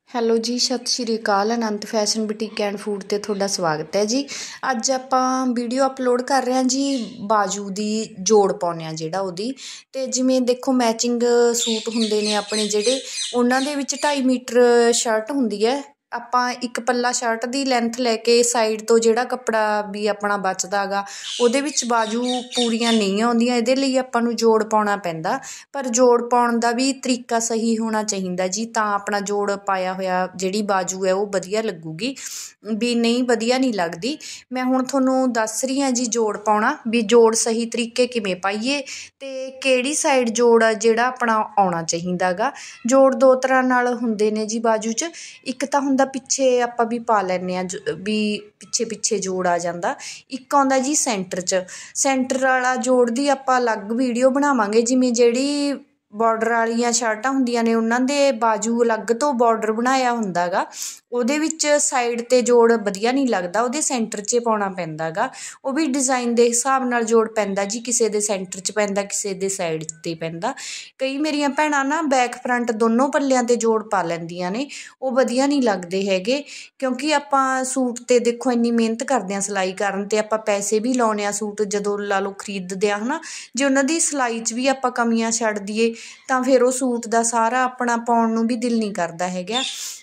Hello ji, ਸਤਿ ਸ਼੍ਰੀ ਅਕਾਲ। Anant fashion boutique and food 'ਤੇ ਤੁਹਾਡਾ ਸਵਾਗਤ ਹੈ ਜੀ। ਅੱਜ ਆਪਾਂ ਵੀਡੀਓ ਅਪਲੋਡ ਕਰ ਰਹੇ ਹਾਂ ਜੀ, ਬਾਜੂ ਦੀ ਜੋੜ ਪਾਉਂਦੇ ਹਾਂ ਜਿਹੜਾ ਉਹਦੀ। ਅਤੇ ਜਿਵੇਂ ਦੇਖੋ ਮੈਚਿੰਗ ਸੂਟ ਹੁੰਦੇ ਨੇ ਆਪਣੇ ਜਿਹੜੇ, ਉਹਨਾਂ ਦੇ ਵਿੱਚ 2.5 ਮੀਟਰ ਸ਼ਰਟ ਹੁੰਦੀ ਹੈ। ਆਪਾਂ ਇੱਕ ਪੱਲਾ ਸ਼ਰਟ ਦੀ ਲੈਂਥ ਲੈ ਕੇ ਸਾਈਡ ਤੋਂ ਜਿਹੜਾ ਕੱਪੜਾ ਵੀ ਆਪਣਾ ਬਚਦਾ ਗਾ, ਉਹਦੇ ਵਿੱਚ ਬਾਜੂ ਪੂਰੀਆਂ ਨਹੀਂ ਆਉਂਦੀਆਂ। ਇਹਦੇ ਲਈ ਆਪਾਂ ਨੂੰ ਜੋੜ ਪਾਉਣਾ ਪੈਂਦਾ, ਪਰ ਜੋੜ ਪਾਉਣ ਦਾ ਵੀ ਤਰੀਕਾ ਸਹੀ ਹੋਣਾ ਚਾਹੀਦਾ ਜੀ, ਤਾਂ ਆਪਣਾ ਜੋੜ ਪਾਇਆ ਹੋਇਆ ਜਿਹੜੀ ਬਾਜੂ ਹੈ ਉਹ ਵਧੀਆ ਲੱਗੂਗੀ। ਵੀ ਨਹੀਂ ਵਧੀਆ ਨਹੀਂ ਲੱਗਦੀ। ਮੈਂ ਹੁਣ ਤੁਹਾਨੂੰ ਦੱਸ ਰਹੀ ਹਾਂ ਜੀ ਜੋੜ ਪਾਉਣਾ, ਵੀ ਜੋੜ ਸਹੀ ਤਰੀਕੇ ਕਿਵੇਂ ਪਾਈਏ ਅਤੇ ਕਿਹੜੀ ਸਾਈਡ ਜੋੜ ਆ ਜਿਹੜਾ ਆਪਣਾ ਆਉਣਾ ਚਾਹੀਦਾ ਗਾ। ਜੋੜ ਦੋ ਤਰ੍ਹਾਂ ਨਾਲ ਹੁੰਦੇ ਨੇ ਜੀ ਬਾਜੂ 'ਚ। ਇੱਕ ਤਾਂ ਹੁੰਦਾ ਪਿੱਛੇ ਆਪਾਂ ਵੀ ਪਾ ਲੈਂਦੇ ਹਾਂ, ਵੀ ਪਿੱਛੇ ਪਿੱਛੇ ਜੋੜ ਆ ਜਾਂਦਾ। ਇੱਕ ਆਉਂਦਾ ਜੀ ਸੈਂਟਰ 'ਚ। ਸੈਂਟਰ ਵਾਲਾ ਜੋੜ ਦੀ ਆਪਾਂ ਅਲੱਗ ਵੀਡੀਓ ਬਣਾਵਾਂਗੇ। ਜਿਵੇਂ ਜਿਹੜੀ ਬਾਰਡਰ ਵਾਲੀਆਂ ਸ਼ਰਟਾਂ ਹੁੰਦੀਆਂ ਨੇ, ਉਹਨਾਂ ਦੇ ਬਾਜੂ ਅਲੱਗ ਤੋਂ ਬਾਰਡਰ ਬਣਾਇਆ ਹੁੰਦਾ ਗਾ, ਉਹਦੇ ਵਿੱਚ ਸਾਈਡ 'ਤੇ ਜੋੜ ਵਧੀਆ ਨਹੀਂ ਲੱਗਦਾ, ਉਹਦੇ ਸੈਂਟਰ 'ਚ ਪਾਉਣਾ ਪੈਂਦਾ ਗਾ। ਉਹ ਵੀ ਡਿਜ਼ਾਈਨ ਦੇ ਹਿਸਾਬ ਨਾਲ ਜੋੜ ਪੈਂਦਾ ਜੀ, ਕਿਸੇ ਦੇ ਸੈਂਟਰ 'ਚ ਪੈਂਦਾ, ਕਿਸੇ ਦੇ ਸਾਈਡ 'ਤੇ ਪੈਂਦਾ। ਕਈ ਮੇਰੀਆਂ ਭੈਣਾਂ ਨਾ ਬੈਕ ਫਰੰਟ ਦੋਨੋਂ ਪੱਲਿਆਂ 'ਤੇ ਜੋੜ ਪਾ ਲੈਂਦੀਆਂ ਨੇ, ਉਹ ਵਧੀਆ ਨਹੀਂ ਲੱਗਦੇ ਹੈਗੇ। ਕਿਉਂਕਿ ਆਪਾਂ ਸੂਟ 'ਤੇ ਦੇਖੋ ਇੰਨੀ ਮਿਹਨਤ ਕਰਦੇ ਹਾਂ ਸਿਲਾਈ ਕਰਨ 'ਤੇ, ਆਪਾਂ ਪੈਸੇ ਵੀ ਲਾਉਂਦੇ ਹਾਂ ਸੂਟ ਜਦੋਂ ਲਾ ਲਓ ਖਰੀਦਦੇ ਹਾਂ, ਹੈ ਨਾ। ਜੇ ਉਹਨਾਂ ਦੀ ਸਿਲਾਈ 'ਚ ਵੀ ਆਪਾਂ ਕਮੀਆਂ ਛੱਡ ਦਈਏ ਤਾਂ ਫਿਰ ਉਹ ਸੂਟ ਦਾ ਸਾਰਾ ਆਪਣਾ ਪਾਉਣ ਨੂੰ ਵੀ ਦਿਲ ਨਹੀਂ ਕਰਦਾ ਹੈਗਾ।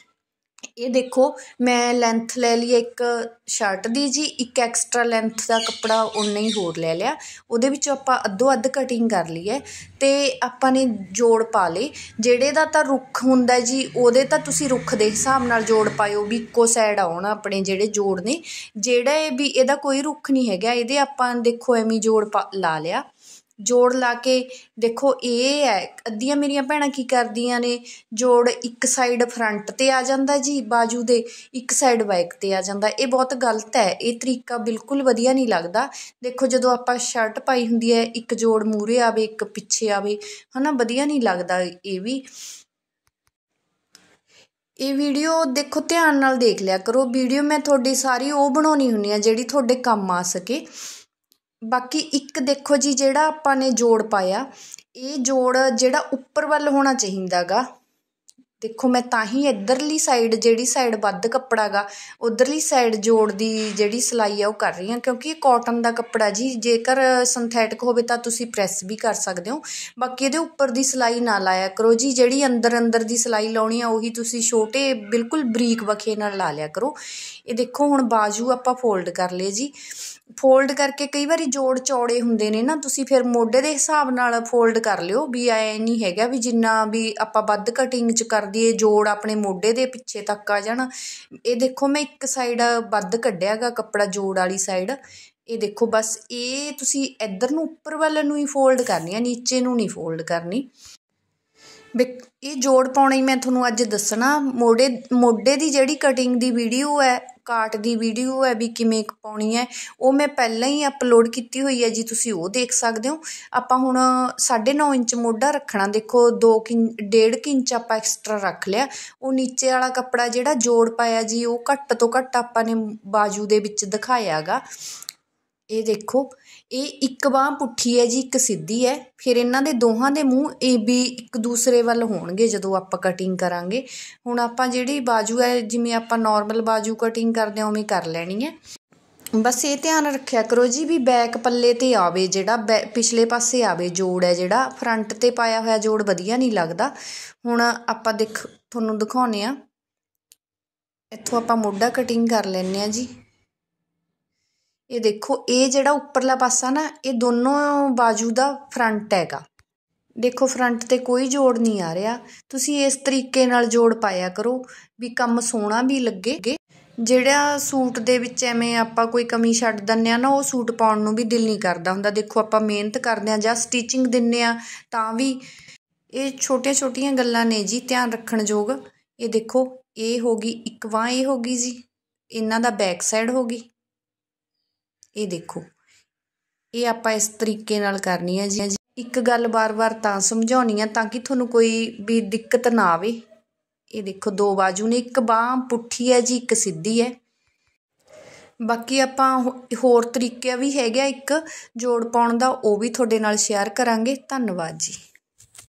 ਇਹ ਦੇਖੋ ਮੈਂ ਲੈਂਥ ਲੈ ਲਈ ਇੱਕ ਸ਼ਰਟ ਦੀ ਜੀ, ਇੱਕ ਐਕਸਟਰਾ ਲੈਂਥ ਦਾ ਕੱਪੜਾ ਓਨਾ ਹੀ ਹੋਰ ਲੈ ਲਿਆ, ਉਹਦੇ ਵਿੱਚੋਂ ਆਪਾਂ ਅੱਧੋ ਅੱਧ ਕਟਿੰਗ ਕਰ ਲਈ ਹੈ ਅਤੇ ਆਪਾਂ ਨੇ ਜੋੜ ਪਾ ਲਏ। ਜਿਹੜੇ ਦਾ ਤਾਂ ਰੁੱਖ ਹੁੰਦਾ ਜੀ, ਉਹਦੇ ਤਾਂ ਤੁਸੀਂ ਰੁੱਖ ਦੇ ਹਿਸਾਬ ਨਾਲ ਜੋੜ ਪਾਇਓ ਵੀ ਇੱਕੋ ਸਾਈਡ ਆਉਣ ਆਪਣੇ ਜਿਹੜੇ ਜੋੜ ਨੇ। ਜਿਹੜਾ ਇਹ ਵੀ ਇਹਦਾ ਕੋਈ ਰੁੱਖ ਨਹੀਂ ਹੈਗਾ, ਇਹਦੇ ਆਪਾਂ ਦੇਖੋ ਐਵੇਂ ਜੋੜ ਲਾ ਲਿਆ। ਜੋੜ ਲਾ ਕੇ ਦੇਖੋ ਇਹ ਹੈ, ਅੱਧੀਆਂ ਮੇਰੀਆਂ ਭੈਣਾਂ ਕੀ ਕਰਦੀਆਂ ਨੇ, ਜੋੜ ਇੱਕ ਸਾਈਡ ਫਰੰਟ 'ਤੇ ਆ ਜਾਂਦਾ ਜੀ ਬਾਜੂ ਦੇ, ਇੱਕ ਸਾਈਡ ਬੈਕ 'ਤੇ ਆ ਜਾਂਦਾ। ਇਹ ਬਹੁਤ ਗਲਤ ਹੈ, ਇਹ ਤਰੀਕਾ ਬਿਲਕੁਲ ਵਧੀਆ ਨਹੀਂ ਲੱਗਦਾ। ਦੇਖੋ ਜਦੋਂ ਆਪਾਂ ਸ਼ਰਟ ਪਾਈ ਹੁੰਦੀ ਹੈ, ਇੱਕ ਜੋੜ ਮੂਹਰੇ ਆਵੇ ਇੱਕ ਪਿੱਛੇ ਆਵੇ, ਹੈ ਨਾ, ਵਧੀਆ ਨਹੀਂ ਲੱਗਦਾ ਇਹ ਵੀ। ਇਹ ਵੀਡੀਓ ਦੇਖੋ ਧਿਆਨ ਨਾਲ ਦੇਖ ਲਿਆ ਕਰੋ। ਵੀਡੀਓ ਮੈਂ ਤੁਹਾਡੀ ਸਾਰੀ ਉਹ ਬਣਾਉਣੀ ਹੁੰਦੀ ਆ ਜਿਹੜੀ ਤੁਹਾਡੇ ਕੰਮ ਆ ਸਕੇ। ਬਾਕੀ ਇੱਕ ਦੇਖੋ ਜੀ, ਜਿਹੜਾ ਆਪਾਂ ਨੇ ਜੋੜ ਪਾਇਆ, ਇਹ ਜੋੜ ਜਿਹੜਾ ਉੱਪਰ ਵੱਲ ਹੋਣਾ ਚਾਹੀਦਾ ਗਾ। ਦੇਖੋ ਮੈਂ ਤਾਂ ਹੀ ਇੱਧਰਲੀ ਸਾਈਡ, ਜਿਹੜੀ ਸਾਈਡ ਵੱਧ ਕੱਪੜਾ ਗਾ, ਉੱਧਰਲੀ ਸਾਈਡ ਜੋੜ ਦੀ ਜਿਹੜੀ ਸਿਲਾਈ ਆ ਉਹ ਕਰ ਰਹੀ ਹਾਂ, ਕਿਉਂਕਿ ਇਹ ਕਾਟਨ ਦਾ ਕੱਪੜਾ ਜੀ। ਜੇਕਰ ਸਿੰਥੈਟਿਕ ਹੋਵੇ ਤਾਂ ਤੁਸੀਂ ਪ੍ਰੈਸ ਵੀ ਕਰ ਸਕਦੇ ਹੋ। ਬਾਕੀ ਇਹਦੇ ਉੱਪਰ ਦੀ ਸਿਲਾਈ ਨਾ ਲਾਇਆ ਕਰੋ ਜੀ, ਜਿਹੜੀ ਅੰਦਰ ਅੰਦਰ ਦੀ ਸਿਲਾਈ ਲਾਉਣੀ ਆ ਉਹੀ ਤੁਸੀਂ ਛੋਟੇ ਬਿਲਕੁਲ ਬਰੀਕ ਵਖੇ ਨਾਲ ਲਾ ਲਿਆ ਕਰੋ। ਇਹ ਦੇਖੋ ਹੁਣ ਬਾਜੂ ਆਪਾਂ ਫੋਲਡ ਕਰ ਲਏ ਜੀ। ਫੋਲਡ ਕਰਕੇ ਕਈ ਵਾਰੀ ਜੋੜ ਚੌੜੇ ਹੁੰਦੇ ਨੇ ਨਾ, ਤੁਸੀਂ ਫਿਰ ਮੋਢੇ ਦੇ ਹਿਸਾਬ ਨਾਲ ਫੋਲਡ ਕਰ ਲਿਓ। ਵੀ ਐਂ ਨਹੀਂ ਹੈਗਾ ਵੀ ਜਿੰਨਾ ਵੀ ਆਪਾਂ ਵੱਧ ਕਟਿੰਗ 'ਚ ਕਰ ਦਈਏ ਜੋੜ ਆਪਣੇ ਮੋਢੇ ਦੇ ਪਿੱਛੇ ਤੱਕ ਆ ਜਾਣਾ। ਇਹ ਦੇਖੋ ਮੈਂ ਇੱਕ ਸਾਈਡ ਵੱਧ ਕੱਢਿਆ ਗਾ ਕੱਪੜਾ, ਜੋੜ ਵਾਲੀ ਸਾਈਡ। ਇਹ ਦੇਖੋ ਬਸ ਇਹ ਤੁਸੀਂ ਇੱਧਰ ਨੂੰ ਉੱਪਰ ਵੱਲ ਨੂੰ ਹੀ ਫੋਲਡ ਕਰਨੀ ਆ, ਨੀਚੇ ਨੂੰ ਨਹੀਂ ਫੋਲਡ ਕਰਨੀ। ਇਹ ਜੋੜ ਪਾਉਣਾ ਹੀ ਮੈਂ ਤੁਹਾਨੂੰ ਅੱਜ ਦੱਸਣਾ। ਮੋਢੇ ਦੀ ਜਿਹੜੀ ਕਟਿੰਗ ਦੀ ਵੀਡੀਓ ਹੈ, ਕਾਟ ਦੀ ਵੀਡੀਓ ਹੈ ਵੀ ਕਿਵੇਂ ਪਾਉਣੀ ਹੈ, ਉਹ ਮੈਂ ਪਹਿਲਾਂ ਹੀ ਅਪਲੋਡ ਕੀਤੀ ਹੋਈ ਹੈ ਜੀ, ਤੁਸੀਂ ਉਹ ਦੇਖ ਸਕਦੇ ਹੋ। ਆਪਾਂ ਹੁਣ 9.5 ਇੰਚ ਮੋਢਾ ਰੱਖਣਾ। ਦੇਖੋ 1.5 ਇੰਚ ਆਪਾਂ ਐਕਸਟਰਾ ਰੱਖ ਲਿਆ। ਉਹ ਨੀਚੇ ਵਾਲਾ ਕੱਪੜਾ ਜਿਹੜਾ ਜੋੜ ਪਾਇਆ ਜੀ, ਉਹ ਘੱਟ ਤੋਂ ਘੱਟ ਆਪਾਂ ਨੇ ਬਾਜੂ ਦੇ ਵਿੱਚ ਦਿਖਾਇਆ ਗਾ। ਇਹ ਦੇਖੋ ਇਹ ਇੱਕ ਬਾਂਹ ਪੁੱਠੀ ਹੈ ਜੀ, ਇੱਕ ਸਿੱਧੀ ਹੈ। ਫਿਰ ਇਹਨਾਂ ਦੇ ਦੋਹਾਂ ਦੇ ਮੂੰਹ ਇਹ ਵੀ ਇੱਕ ਦੂਸਰੇ ਵੱਲ ਹੋਣਗੇ ਜਦੋਂ ਆਪਾਂ ਕਟਿੰਗ ਕਰਾਂਗੇ। ਹੁਣ ਆਪਾਂ ਜਿਹੜੀ ਬਾਜੂ ਹੈ, ਜਿਵੇਂ ਆਪਾਂ ਨੋਰਮਲ ਬਾਜੂ ਕਟਿੰਗ ਕਰਦੇ ਹਾਂ ਉਵੇਂ ਕਰ ਲੈਣੀ ਹੈ। ਬਸ ਇਹ ਧਿਆਨ ਰੱਖਿਆ ਕਰੋ ਜੀ ਵੀ ਬੈਕ ਪੱਲੇ 'ਤੇ ਆਵੇ, ਜਿਹੜਾ ਪਿਛਲੇ ਪਾਸੇ ਆਵੇ ਜੋੜ ਹੈ ਜਿਹੜਾ। ਫਰੰਟ 'ਤੇ ਪਾਇਆ ਹੋਇਆ ਜੋੜ ਵਧੀਆ ਨਹੀਂ ਲੱਗਦਾ। ਹੁਣ ਆਪਾਂ ਤੁਹਾਨੂੰ ਦਿਖਾਉਂਦੇ ਹਾਂ। ਇੱਥੋਂ ਆਪਾਂ ਮੋਢਾ ਕਟਿੰਗ ਕਰ ਲੈਂਦੇ ਹਾਂ ਜੀ। ਇਹ ਦੇਖੋ ਇਹ ਜਿਹੜਾ ਉੱਪਰਲਾ ਪਾਸਾ ਨਾ, ਇਹ ਦੋਨੋਂ ਬਾਜੂ ਦਾ ਫਰੰਟ ਹੈਗਾ। ਦੇਖੋ ਫਰੰਟ 'ਤੇ ਕੋਈ ਜੋੜ ਨਹੀਂ ਆ ਰਿਹਾ। ਤੁਸੀਂ ਇਸ ਤਰੀਕੇ ਨਾਲ ਜੋੜ ਪਾਇਆ ਕਰੋ ਵੀ ਕੰਮ ਸੋਹਣਾ ਵੀ ਲੱਗੇ। ਜਿਹੜਾ ਸੂਟ ਦੇ ਵਿੱਚ ਐਵੇਂ ਆਪਾਂ ਕੋਈ ਕਮੀ ਛੱਡ ਦਿੰਦੇ ਹਾਂ ਨਾ, ਉਹ ਸੂਟ ਪਾਉਣ ਨੂੰ ਵੀ ਦਿਲ ਨਹੀਂ ਕਰਦਾ ਹੁੰਦਾ। ਦੇਖੋ ਆਪਾਂ ਮਿਹਨਤ ਕਰਦੇ ਹਾਂ ਜਾਂ ਸਟਿਚਿੰਗ ਦਿੰਦੇ ਹਾਂ ਤਾਂ ਵੀ ਇਹ ਛੋਟੀਆਂ ਛੋਟੀਆਂ ਗੱਲਾਂ ਨੇ ਜੀ ਧਿਆਨ ਰੱਖਣ ਯੋਗ। ਇਹ ਦੇਖੋ ਇਹ ਹੋ ਗਈ ਇੱਕ ਬਾਂਹ, ਇਹ ਹੋ ਗਈ ਜੀ ਇਹਨਾਂ ਦਾ ਬੈਕ ਸਾਈਡ ਹੋ ਗਈ। ਇਹ ਦੇਖੋ ਇਹ ਆਪਾਂ ਇਸ ਤਰੀਕੇ ਨਾਲ ਕਰਨੀ ਹੈ ਜੀ। ਇੱਕ ਗੱਲ ਵਾਰ-ਵਾਰ ਤਾਂ ਸਮਝਾਉਣੀ ਆ ਤਾਂ ਕਿ ਤੁਹਾਨੂੰ ਕੋਈ ਵੀ ਦਿੱਕਤ ਨਾ ਆਵੇ। ਇਹ ਦੇਖੋ ਦੋ ਬਾਜੂ ਨੇ, ਇੱਕ ਬਾਂਹ ਪੁੱਠੀ ਹੈ ਜੀ, ਇੱਕ ਸਿੱਧੀ ਹੈ। ਬਾਕੀ ਆਪਾਂ ਹੋਰ ਤਰੀਕੇ ਵੀ ਹੈਗੇ ਇੱਕ ਜੋੜ ਪਾਉਣ ਦਾ, ਉਹ ਵੀ ਤੁਹਾਡੇ ਨਾਲ ਸ਼ੇਅਰ ਕਰਾਂਗੇ। ਧੰਨਵਾਦ ਜੀ।